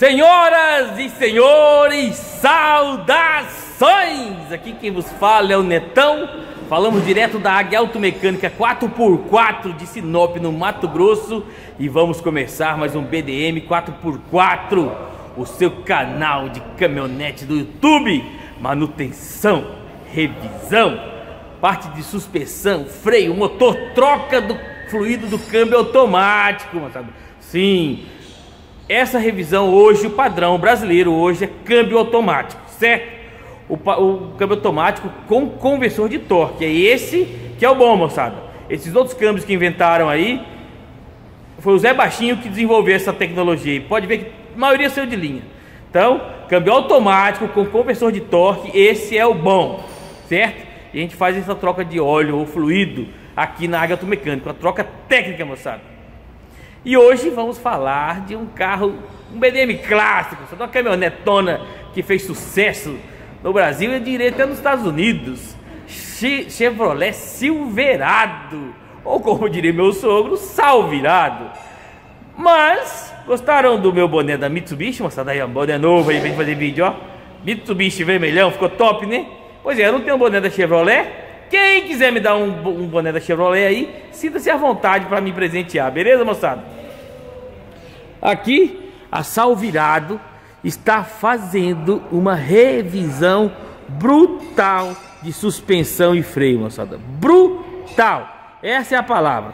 Senhoras e senhores, saudações! Aqui quem vos fala é o Netão. Falamos direto da Águia Automecânica 4x4 de Sinop, no Mato Grosso. E vamos começar mais um BDM 4x4, o seu canal de caminhonete do YouTube. Manutenção, revisão, parte de suspensão, freio, motor, troca do fluido do câmbio automático, moçada. Sim, essa revisão hoje, o padrão brasileiro hoje é câmbio automático, certo? O câmbio automático com conversor de torque, é esse que é o bom, moçada. Esses outros câmbios que inventaram aí, foi o Zé Baixinho que desenvolveu essa tecnologia, e pode ver que a maioria saiu de linha. Então, câmbio automático com conversor de torque, esse é o bom, certo? E a gente faz essa troca de óleo ou fluido aqui na Águia Automecânica, uma troca técnica, moçada. E hoje vamos falar de um carro, um BDM clássico, uma caminhonetona que fez sucesso no Brasil e direito até nos Estados Unidos. Chevrolet Silverado, ou como diria meu sogro, Salvirado. Mas gostaram do meu boné da Mitsubishi, moçada? Aí, ó, boné novo aí pra gente fazer vídeo, ó. Mitsubishi vermelhão, ficou top, né? Pois é, eu não tenho um boné da Chevrolet. Quem quiser me dar um boné da Chevrolet aí, sinta-se à vontade para me presentear, beleza, moçada? Aqui, a Salvirado está fazendo uma revisão brutal de suspensão e freio, moçada. Brutal! Essa é a palavra.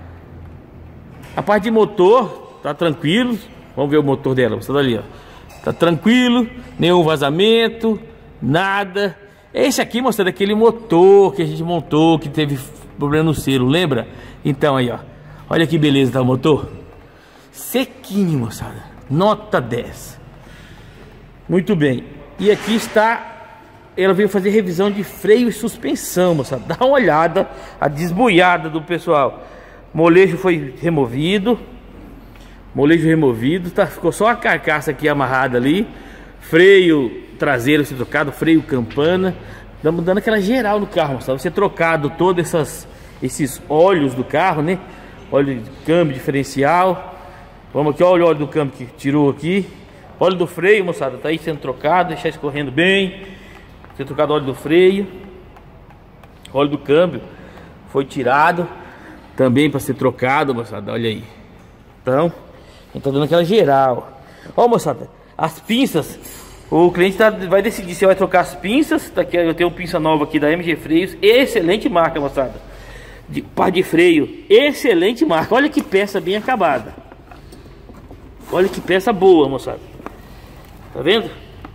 A parte de motor, tá tranquilo. Vamos ver o motor dela, moçada, ali, ó. Tá tranquilo, nenhum vazamento, nada. Esse aqui, moçada, é aquele motor que a gente montou, que teve problema no selo, lembra? Então aí, ó, olha que beleza, tá o motor? Sequinho, moçada, nota 10. Muito bem. E aqui está, ela veio fazer revisão de freio e suspensão, moçada. Dá uma olhada, a desbuiada do pessoal. Molejo foi removido. Molejo removido, tá? Ficou só a carcaça aqui amarrada ali. Freio traseiro ser trocado, freio campana. Estamos dando aquela geral no carro, moçada. Você trocado todos esses óleos do carro, né? Óleo de câmbio diferencial. Vamos aqui, olha o óleo do câmbio que tirou aqui. Óleo do freio, moçada, tá aí sendo trocado, deixar escorrendo bem. Ser trocado o óleo do freio. Óleo do câmbio foi tirado também para ser trocado, moçada, olha aí. Então, a gente tá dando aquela geral. Ó, moçada, as pinças, o cliente vai decidir se vai trocar as pinças. Tá aqui, eu tenho uma pinça nova aqui da MG Freios, excelente marca, moçada. De par de freio, excelente marca. Olha que peça bem acabada. Olha que peça boa, moçada. Tá vendo?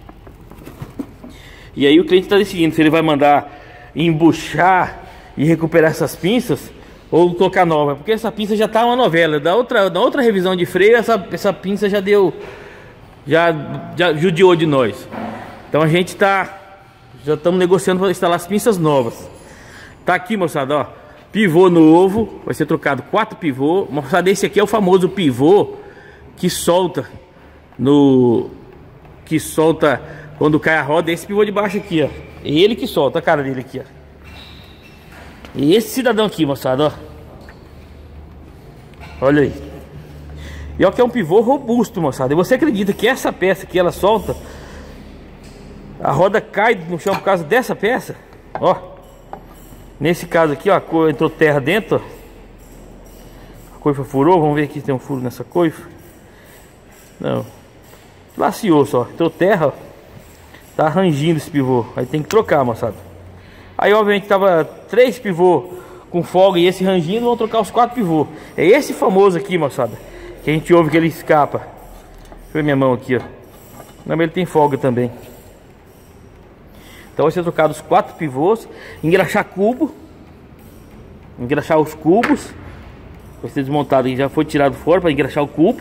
E aí o cliente está decidindo se ele vai mandar embuchar e recuperar essas pinças ou colocar nova, porque essa pinça já tá uma novela. Da outra revisão de freio, essa pinça já deu, já judiou de nós. Então a gente já estamos negociando para instalar as pinças novas. Tá aqui, moçada, ó, pivô novo, vai ser trocado 4 pivô. Moçada, esse aqui é o famoso pivô que solta quando cai a roda. Esse pivô de baixo aqui, ó, é ele que solta, a cara dele aqui, ó. E esse cidadão aqui, moçada, ó, olha aí. E ó, que é um pivô robusto, moçada. E você acredita que essa peça aqui, ela solta, a roda cai no chão por causa dessa peça? Ó, nesse caso aqui, ó, entrou terra dentro, ó. A coifa furou, vamos ver aqui se tem um furo nessa coifa. Não, laceou só, entrou terra, ó. Tá rangindo esse pivô, aí tem que trocar, moçada. Aí obviamente tava 3 pivô com folga e esse rangindo, vão trocar os 4 pivô. É esse famoso aqui, moçada, que a gente ouve que ele escapa. Deixa eu ver minha mão aqui, ó. Não, mas ele tem folga também. Então vai ser trocado os 4 pivôs, engraxar cubo, engraxar os cubos. Vai ser desmontado e já foi tirado fora para engraxar o cubo.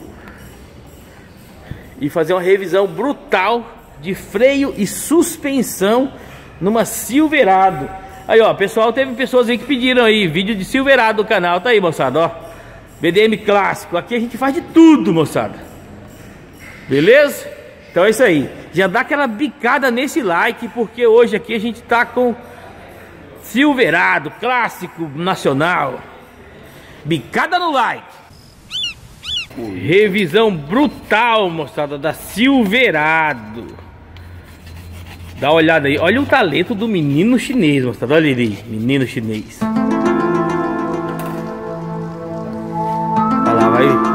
E fazer uma revisão brutal de freio e suspensão numa Silverado. Aí, ó, pessoal, teve pessoas aí que pediram aí vídeo de Silverado do canal. Tá aí, moçada, ó, BDM clássico. Aqui a gente faz de tudo, moçada. Beleza? Então é isso aí. Já dá aquela bicada nesse like, porque hoje aqui a gente tá com Silverado clássico nacional. Bicada no like. Revisão brutal, moçada, da Silverado. Dá uma olhada aí. Olha o talento do menino chinês, moçada. Olha ele aí, menino chinês. Olha lá,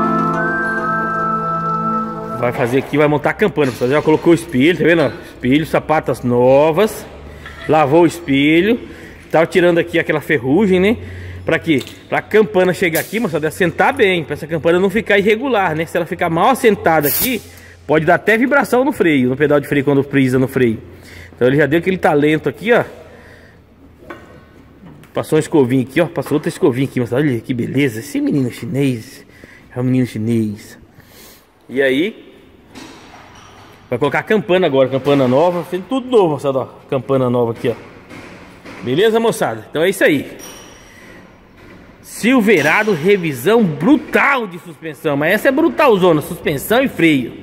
vai fazer aqui, vai montar a campana, moçada. Já colocou o espelho, tá vendo? Espelho, sapatas novas. Lavou o espelho. Tava tirando aqui aquela ferrugem, né? Pra quê? Pra campana chegar aqui, moçada, assentar bem. Pra essa campana não ficar irregular, né? Se ela ficar mal assentada aqui, pode dar até vibração no freio, no pedal de freio, quando frisa no freio. Então ele já deu aquele talento aqui, ó. Passou uma escovinha aqui, ó. Passou outra escovinha aqui, moçada. Olha que beleza. Esse menino chinês é um menino chinês. E aí vai colocar a campana agora, campana nova. Fez tudo novo, moçada, ó. Campana nova aqui, ó. Beleza, moçada? Então é isso aí. Silverado, revisão brutal de suspensão. Mas essa é brutalzona, suspensão e freio.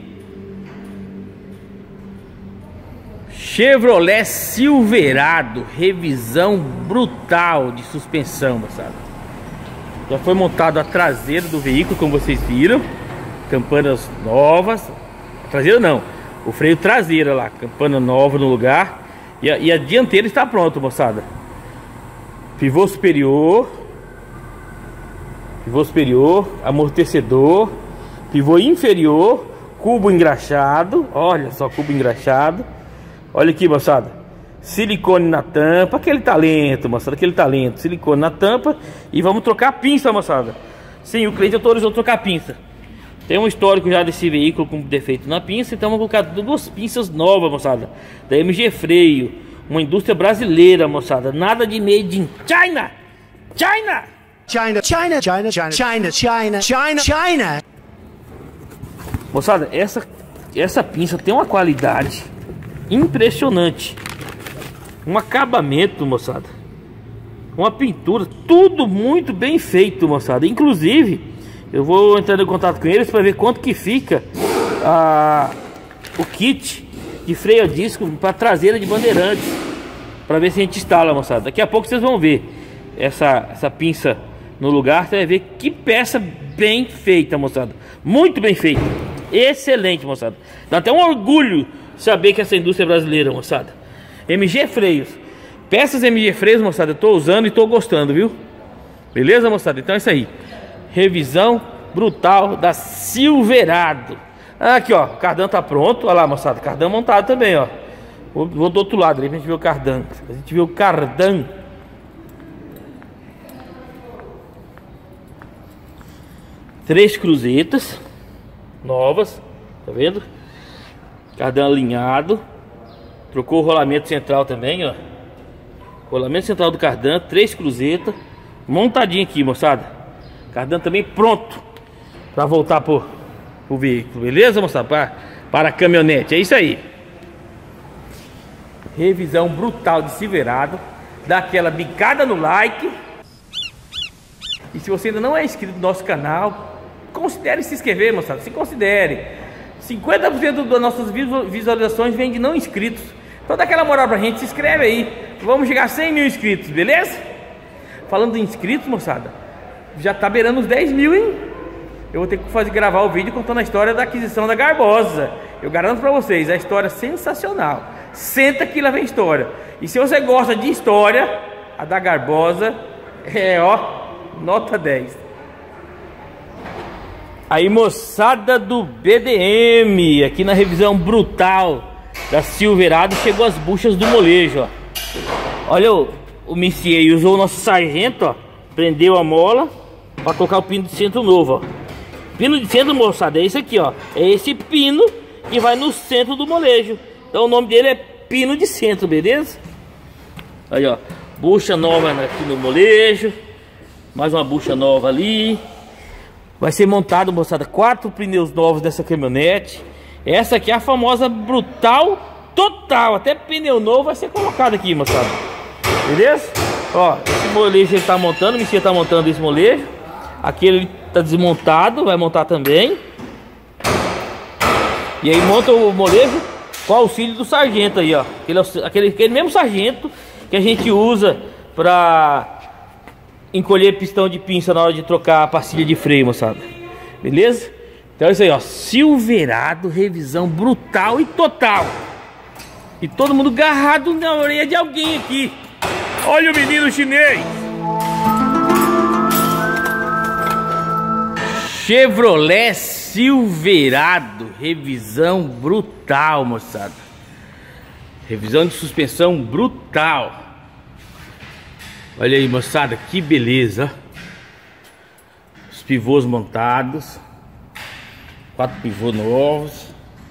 Chevrolet Silverado, revisão brutal de suspensão, moçada. Já foi montado a traseira do veículo, como vocês viram. Campanas novas. A traseira não, o freio traseiro lá, campana nova no lugar. E a dianteira está pronta, moçada. Pivô superior, amortecedor, pivô inferior, cubo engraxado. Olha só, cubo engraxado. Olha aqui, moçada, silicone na tampa. Aquele talento, moçada, aquele talento. Silicone na tampa. E vamos trocar a pinça, moçada. Sim, o cliente autorizou trocar a pinça. Tem um histórico já desse veículo com defeito na pinça. Então vamos colocar duas pinças novas, moçada, da MG Freio. Uma indústria brasileira, moçada. Nada de made in China. China. China, China, China, China, China, China, China, China. Moçada, essa pinça tem uma qualidade impressionante. Um acabamento, moçada. Uma pintura, tudo muito bem feito, moçada. Inclusive, eu vou entrar em contato com eles para ver quanto que fica o kit de freio a disco para traseira de Bandeirantes, para ver se a gente instala, moçada. Daqui a pouco vocês vão ver essa pinça no lugar. Você vai ver que peça bem feita, moçada. Muito bem feita. Excelente, moçada. Dá até um orgulho saber que essa indústria é brasileira, moçada. MG Freios. Peças MG Freios, moçada, eu tô usando e tô gostando, viu? Beleza, moçada? Então é isso aí. Revisão brutal da Silverado. Aqui, ó, o cardan tá pronto. Olha lá, moçada, cardan montado também, ó. Vou do outro lado ali pra gente ver o cardan. A gente vê o cardan. Três cruzetas novas, tá vendo? Cardan alinhado. Trocou o rolamento central também, ó. Rolamento central do cardan, três cruzetas montadinho aqui, moçada. Cardan também pronto para voltar pro veículo, beleza, moçada? Para a caminhonete, é isso aí. Revisão brutal de Silverado. Dá aquela bicada no like. E se você ainda não é inscrito no nosso canal, considere se inscrever, moçada. Se considere. 50% das nossas visualizações vem de não inscritos. Então dá aquela moral pra gente, se inscreve aí. Vamos chegar a 100 mil inscritos, beleza? Falando em inscritos, moçada, já tá beirando os 10 mil, hein? Eu vou ter que gravar o vídeo contando a história da aquisição da Garbosa. Eu garanto pra vocês, a história é sensacional. Senta que lá vem história. E se você gosta de história, a da Garbosa é, ó, nota 10. Aí, moçada do BDM, aqui na revisão brutal da Silverado, chegou as buchas do molejo, ó. Olha, o Messier usou o nosso sargento, ó. Prendeu a mola para colocar o pino de centro novo, ó. Pino de centro, moçada, é esse aqui, ó. É esse pino que vai no centro do molejo. Então o nome dele é pino de centro, beleza? Aí, ó, bucha nova aqui no molejo. Mais uma bucha nova ali. Vai ser montado, moçada, 4 pneus novos dessa caminhonete. Essa aqui é a famosa brutal total. Até pneu novo vai ser colocado aqui, moçada. Beleza? Ó, esse molejo ele tá montando. O Messias tá montando esse molejo. Aqui ele tá desmontado, vai montar também. E aí monta o molejo com o auxílio do sargento aí, ó. Aquele mesmo sargento que a gente usa pra encolher pistão de pinça na hora de trocar a pastilha de freio, moçada. Beleza? Então é isso aí, ó. Silverado, revisão brutal e total. E todo mundo agarrado na orelha de alguém aqui. Olha o menino chinês. Chevrolet Silverado, revisão brutal, moçada. Revisão de suspensão brutal. Olha aí, moçada, que beleza. Os pivôs montados. 4 pivôs novos.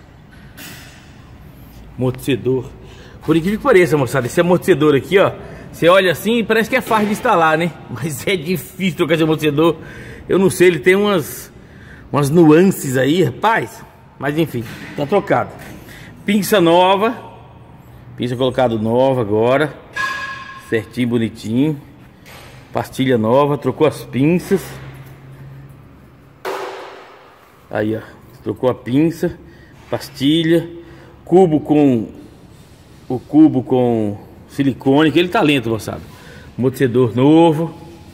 Amortecedor. Por incrível que pareça, moçada, esse amortecedor aqui, ó, você olha assim e parece que é fácil de instalar, né? Mas é difícil trocar esse amortecedor. Eu não sei, ele tem umas nuances aí, rapaz. Mas enfim, tá trocado. Pinça nova. Pinça colocado nova agora. Certinho, bonitinho. Pastilha nova, trocou as pinças. Aí, ó, trocou a pinça, pastilha, cubo com silicone, que ele tá lento, moçada. Amortecedor novo.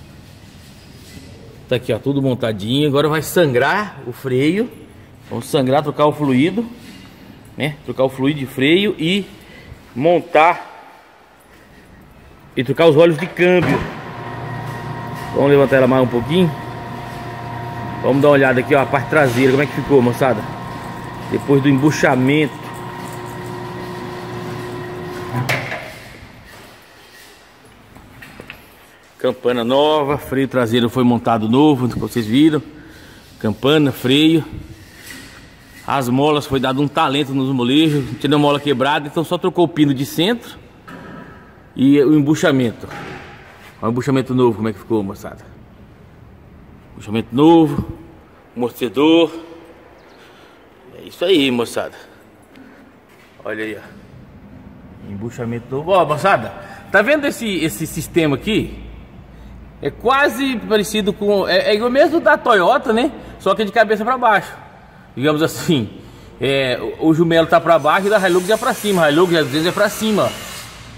Tá aqui, ó, tudo montadinho. Agora vai sangrar o freio. Vamos sangrar, trocar o fluido, né? Trocar o fluido de freio e montar e trocar os óleos de câmbio. Vamos levantar ela mais um pouquinho. Vamos dar uma olhada aqui, ó, a parte traseira, como é que ficou, moçada? Depois do embuchamento. Campana nova, freio traseiro foi montado novo, como vocês viram. Campana, freio. As molas foi dado um talento nos molejos. Tinha mola quebrada, então só trocou o pino de centro. E o embuchamento. Olha o embuchamento novo, como é que ficou, moçada? Embuchamento novo, amortecedor. É isso aí, moçada. Olha aí, ó. Embuchamento novo. Ó, moçada, tá vendo esse sistema aqui? É quase parecido com... É igual mesmo da Toyota, né? Só que é de cabeça para baixo. Digamos assim. O jumelo tá para baixo e da Hilux é para cima. A Hilux às vezes é para cima, ó.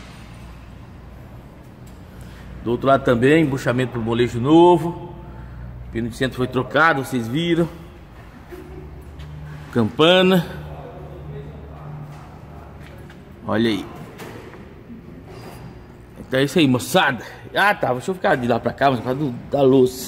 Do outro lado também, embuchamento pro molejo novo. Pino de centro foi trocado, vocês viram. Campana. Olha aí. Então é isso aí, moçada. Ah, tá, deixa eu ficar de lá pra cá, mas por causa da luz.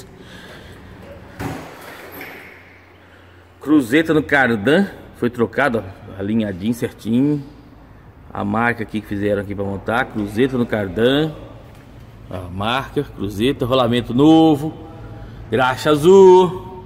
Cruzeta no cardan foi trocado, ó, alinhadinho certinho. A marca aqui que fizeram aqui pra montar. Cruzeta no cardan. A marca, cruzeta, rolamento novo. Graxa azul.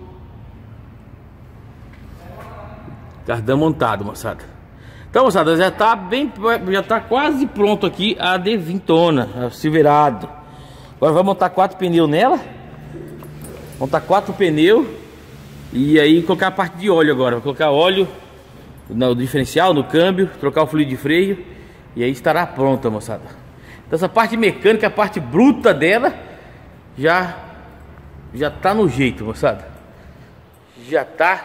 Cardan montado, moçada. Então, moçada, já tá quase pronto aqui a D20, a Silverado. Agora vai montar 4 pneus nela. Montar 4 pneus. E aí colocar a parte de óleo agora. Vai colocar óleo no diferencial, no câmbio. Trocar o fluido de freio. E aí estará pronta, moçada. Então essa parte mecânica, a parte bruta dela já tá no jeito, moçada. Já tá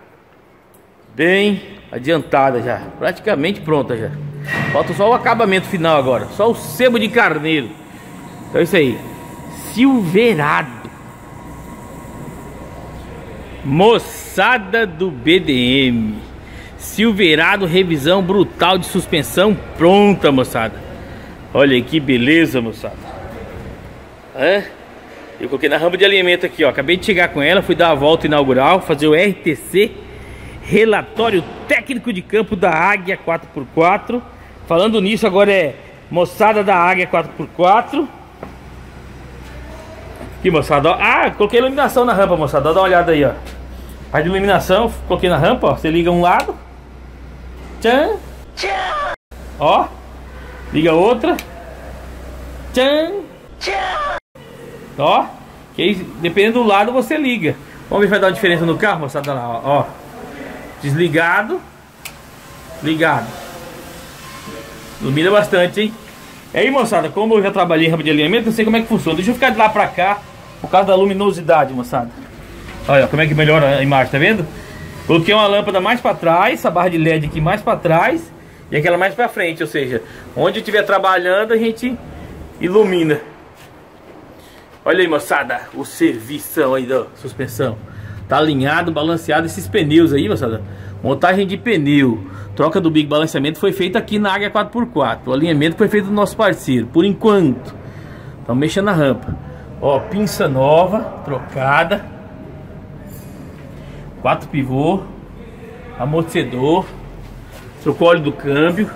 bem adiantada já. Praticamente pronta já. Falta só o acabamento final agora. Só o sebo de carneiro. Então é isso aí. Silverado. Moçada do BDM. Silverado, revisão brutal de suspensão pronta, moçada. Olha aí que beleza, moçada. Eu coloquei na rampa de alinhamento aqui, ó. Acabei de chegar com ela, fui dar a volta inaugural, fazer o RTC, relatório técnico de campo da Águia 4x4. Falando nisso, agora é moçada da Águia 4x4. Aqui, moçada, ó. Ah, coloquei iluminação na rampa, moçada. Dá uma olhada aí, ó. Parte de iluminação, coloquei na rampa, ó. Você liga um lado. Tchan. Ó. Liga outra. Tchan. Ó. Que aí, dependendo do lado, você liga. Vamos ver se vai dar uma diferença no carro, moçada. Lá, ó. Desligado. Ligado. Ilumina bastante, hein? E aí, moçada, como eu já trabalhei em rampa de alinhamento, eu sei como é que funciona. Deixa eu ficar de lá pra cá, por causa da luminosidade, moçada. Olha como é que melhora a imagem, tá vendo? Coloquei uma lâmpada mais pra trás, a barra de LED aqui mais pra trás e aquela mais pra frente, ou seja, onde eu estiver trabalhando a gente ilumina. Olha aí, moçada, o servição aí da suspensão. Tá alinhado, balanceado esses pneus aí, moçada. Montagem de pneu, troca do bico, balanceamento foi feito aqui na Águia 4x4. O alinhamento foi feito do nosso parceiro, por enquanto. Estamos mexendo na rampa. Ó, pinça nova, trocada. 4 pivô, amortecedor. Trocou óleo do câmbio.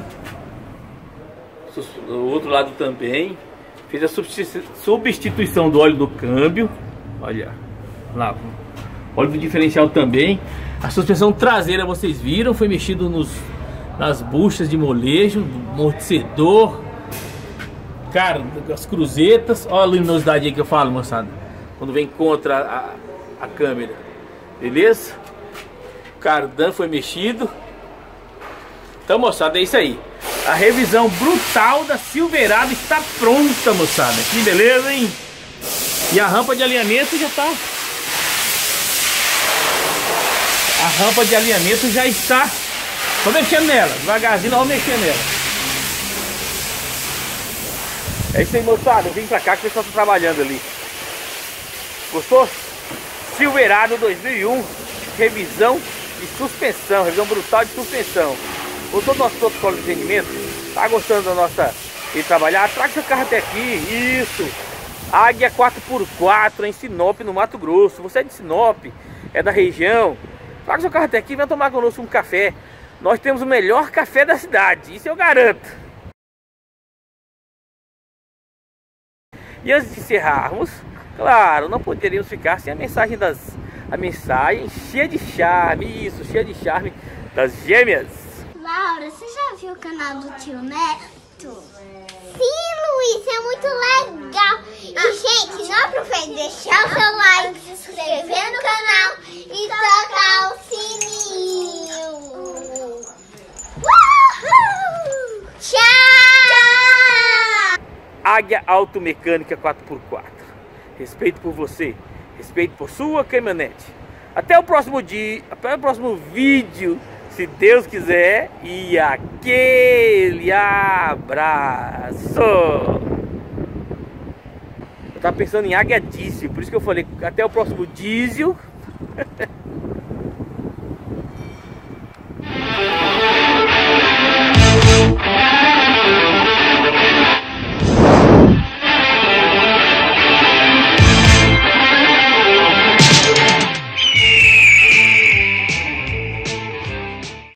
O outro lado também. Fez a substituição do óleo do câmbio. Olha lá, óleo do diferencial também. A suspensão traseira vocês viram, foi mexido nas buchas de molejo, amortecedor. Cara, as cruzetas. Olha a luminosidade aí que eu falo, moçada, quando vem contra a câmera. Beleza? O cardan foi mexido. Então, moçada, é isso aí. A revisão brutal da Silverado está pronta, moçada. Que beleza, hein? E a rampa de alinhamento já tá... A rampa de alinhamento já está... Tô mexendo nela, devagarzinho, nós vamos mexer nela. É isso aí, moçada. Eu vim pra cá que o pessoal tá trabalhando ali. Gostou? Silverado 2001, revisão de suspensão, revisão brutal de suspensão. Gostou do nosso protocolo de atendimento? Tá gostando da nossa de trabalhar? Traga seu carro até aqui. Isso! Águia 4x4 em Sinop, no Mato Grosso. Você é de Sinop, é da região, traga seu carro até aqui e venha tomar conosco um café. Nós temos o melhor café da cidade, isso eu garanto. E antes de encerrarmos, claro, não poderíamos ficar sem a mensagem a mensagem cheia de charme, isso, cheia de charme das gêmeas. Laura, você já viu o canal do tio Neto? Sim, Luiz, é muito legal. E, gente, não aproveite de deixar o seu like, se inscrever no canal e tocar o sininho. Uhul! Tchau! Águia Automecânica 4x4. Respeito por você, respeito por sua caminhonete. Até o próximo dia, até o próximo vídeo, se Deus quiser, e aquele abraço. Eu tava pensando em Águia Diesel, por isso que eu falei até o próximo diesel.